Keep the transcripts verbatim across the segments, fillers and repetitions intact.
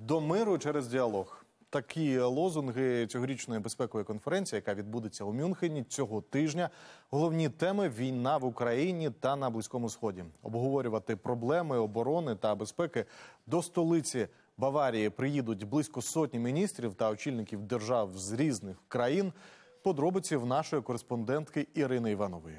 До миру через діалог. Такі лозунги цьогорічної безпекової конференції, яка відбудеться у Мюнхені цього тижня. Головні теми – війна в Україні та на Близькому Сході. Обговорювати проблеми оборони та безпеки до столиці Баварії приїдуть близько сотні міністрів та очільників держав з різних країн. Подробиці в нашої кореспондентки Ірини Іванової.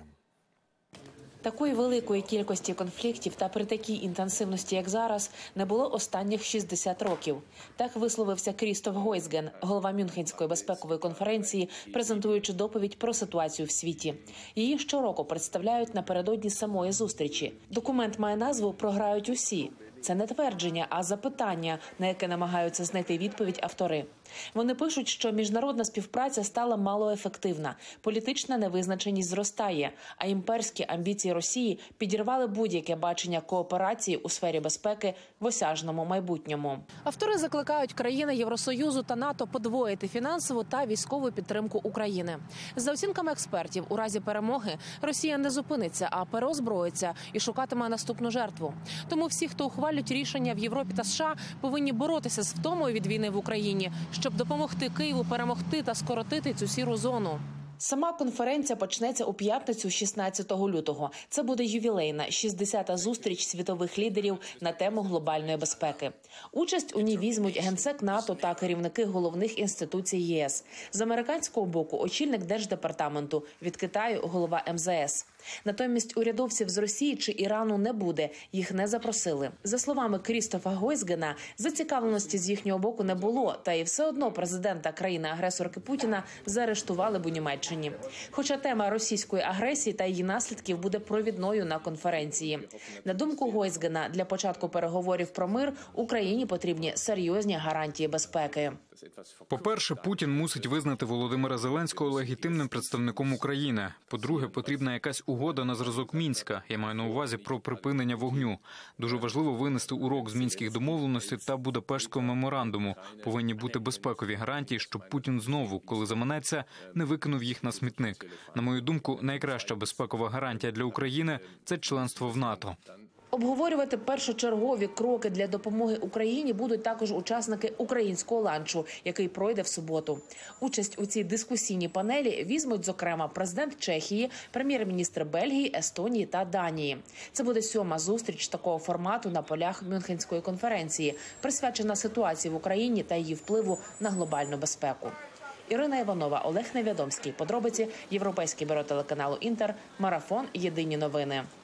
Такої великої кількості конфліктів та при такій інтенсивності, як зараз, не було останніх шістдесят років. Так висловився Крістоф Гойсген, голова Мюнхенської безпекової конференції, презентуючи доповідь про ситуацію в світі. Її щороку представляють напередодні самої зустрічі. Документ має назву «Програють усі». Це не твердження, а запитання, на яке намагаються знайти відповідь автори. Вони пишуть, що міжнародна співпраця стала малоефективна, політична невизначеність зростає, а імперські амбіції Росії підірвали будь-яке бачення кооперації у сфері безпеки в осяжному майбутньому. Автори закликають країни Євросоюзу та НАТО подвоїти фінансову та військову підтримку України. За оцінками експертів, у разі перемоги Росія не зупиниться, а переозброїться і шукатиме наступну жертву. Тому всі, хто ухвалюють рішення в Європі та США, повинні боротися з втомою від війни в Україні, щоб допомогти Києву перемогти та скоротити цю сіру зону. Сама конференція почнеться у п'ятницю шістнадцятого лютого. Це буде ювілейна шістдесята зустріч світових лідерів на тему глобальної безпеки. Участь у ній візьмуть генсек НАТО та керівники головних інституцій ЄС. З американського боку очільник Держдепартаменту, від Китаю голова ем зе ес. Натомість урядовців з Росії чи Ірану не буде, їх не запросили. За словами Крістофа Гойсгена, зацікавленості з їхнього боку не було, та і все одно президента країни-агресорки Путіна заарештували б у Німеччині. Хоча тема російської агресії та її наслідків буде провідною на конференції. На думку Гойсгена, для початку переговорів про мир Україні потрібні серйозні гарантії безпеки. По-перше, Путін мусить визнати Володимира Зеленського легітимним представником України. По-друге, потрібна якась угода на зразок Мінська. Я маю на увазі про припинення вогню. Дуже важливо винести урок з мінських домовленостей та Будапештського меморандуму. Повинні бути безпекові гарантії, щоб Путін знову, коли заманеться, не викинув їх на смітник. На мою думку, найкраща безпекова гарантія для України – це членство в НАТО. Обговорювати першочергові кроки для допомоги Україні будуть також учасники українського ланчу, який пройде в суботу. Участь у цій дискусійній панелі візьмуть, зокрема, президент Чехії, прем'єр-міністр Бельгії, Естонії та Данії. Це буде сьома зустріч такого формату на полях Мюнхенської конференції, присвячена ситуації в Україні та її впливу на глобальну безпеку. Ірина Іванова, Олег Невідомський. Подробиці. Європейське бюро телеканалу «Інтер». Марафон. Єдині новини.